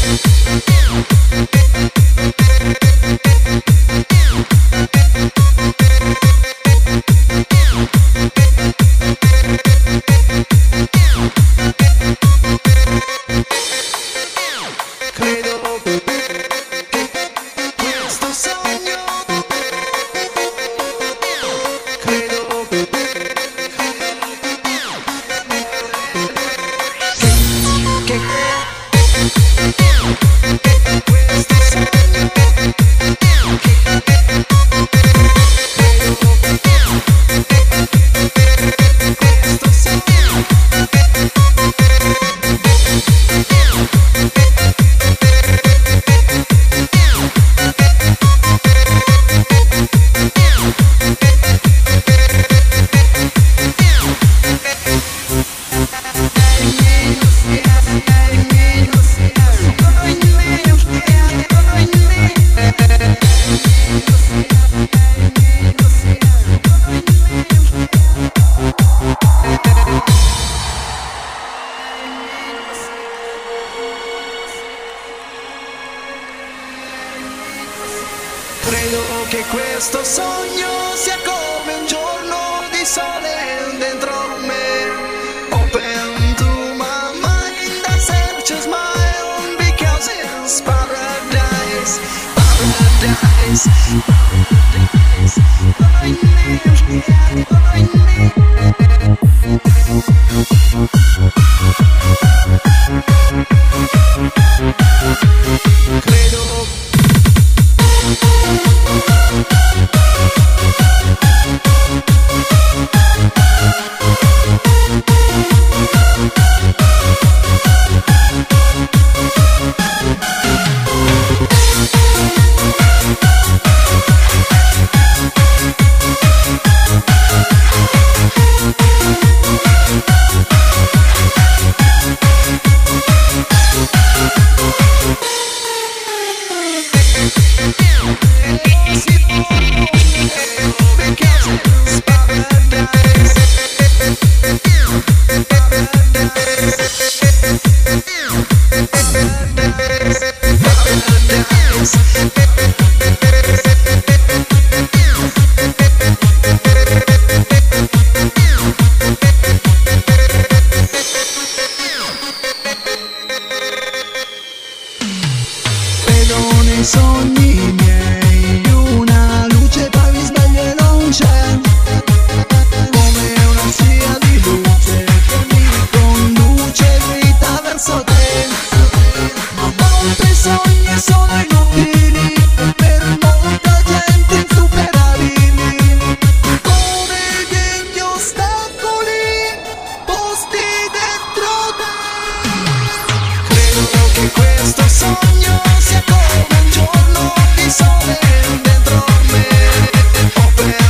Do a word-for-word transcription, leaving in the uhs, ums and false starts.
Credo che questo sogno sia come un giorno di sole dentro me. Open to my mind, I search a smile because it's paradise, paradise, paradise. I need, I need. Credo. Vedo nei sogni miei una luce, poi mi sveglio e non c'è, come una scia di luce che mi conduce dritta verso te. Ma a volte i sogni sono inutili, per molta gente insuperabili, come degli ostacoli posti dentro te. Credo che questo sogno sia come un giorno di sole dentro me. Open